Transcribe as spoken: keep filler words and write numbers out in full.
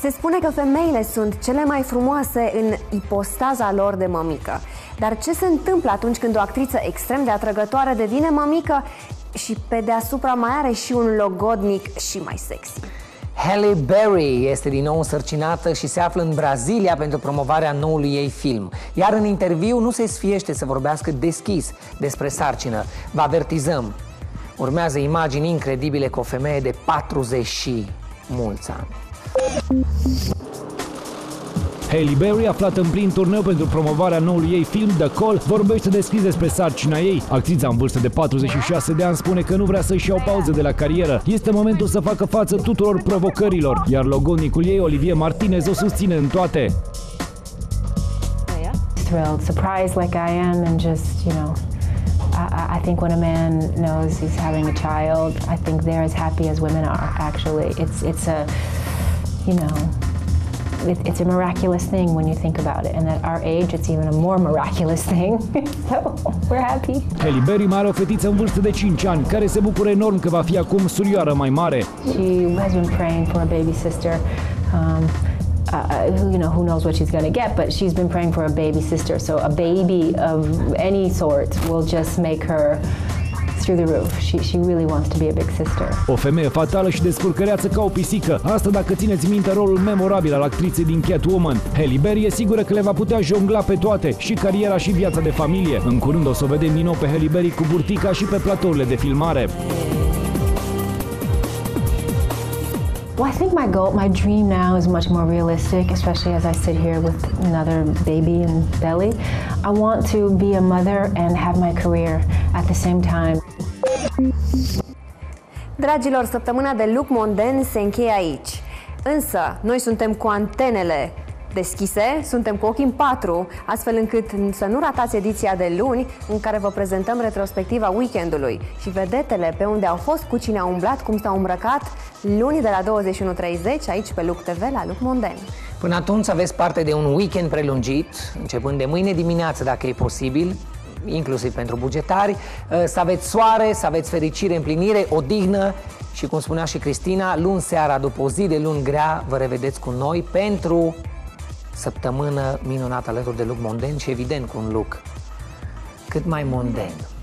Se spune că femeile sunt cele mai frumoase în ipostaza lor de mămică. Dar ce se întâmplă atunci când o actriță extrem de atrăgătoare devine mămică și pe deasupra mai are și un logodnic și mai sexy? Halle Berry este din nou însărcinată și se află în Brazilia pentru promovarea noului ei film. Iar în interviu nu se sfiește să vorbească deschis despre sarcină. Vă avertizăm, urmează imagini incredibile cu o femeie de patruzeci și mulți ani. Halle Berry, aflată în plin turneu pentru promovarea noului ei film The Call, vorbește deschis despre sarcina ei. Actrița în vârstă de patruzeci și șase de ani spune că nu vrea să-și ia o pauză de la carieră. Este momentul să facă față tuturor provocărilor, iar logodnicul ei, Olivier Martinez, o susține în toate. Thrilled, surprised like I am, and just, you know, I, I think when a man knows he's having a child, I think they're as happy as women are, actually. It's, it's a, you know, it's a miraculous thing when you think about it, and at our age it's even a more miraculous thing. So we're happy. Halle Berry mai are o fetiță în vârstă de cinci ani, care se bucură enorm că va fi acum surioară mai mare. She has been praying for a baby sister. Um, uh, you know, who knows what she's going to get, but she's been praying for a baby sister. So a baby of any sort will just make her through the roof. She, she really wants to be a big sister. O femeie fatală și descurcăreață ca o pisică. Asta dacă țineți minte rolul memorabil al actriței din Catwoman. Halle Berry e sigură că le va putea jongla pe toate, și cariera și viața de familie. În curând o să o vedem din nou pe Halle Berry cu burtica și pe platourile de filmare. Well, I think my goal, my dream now is much more realistic, especially as I sit here with another baby in belly. I want to be a mother and have my career at the same time. Dragilor, săptămâna de Luc Monden se încheie aici. Însă, noi suntem cu antenele deschise, suntem cu ochii în patru, astfel încât să nu ratați ediția de luni, în care vă prezentăm retrospectiva weekendului și vedetele pe unde au fost, cu cine au umblat, cum s-au îmbrăcat, luni de la douăzeci și unu treizeci, aici pe Luc T V, la Luc Monden. Până atunci aveți parte de un weekend prelungit, începând de mâine dimineață, dacă e posibil, inclusiv pentru bugetari, să aveți soare, să aveți fericire, împlinire, odihnă și, cum spunea și Cristina, luni seara, după o zi de luni grea, vă revedeți cu noi pentru săptămână minunată alături de Luc Monden și, evident, cu un look cât mai monden.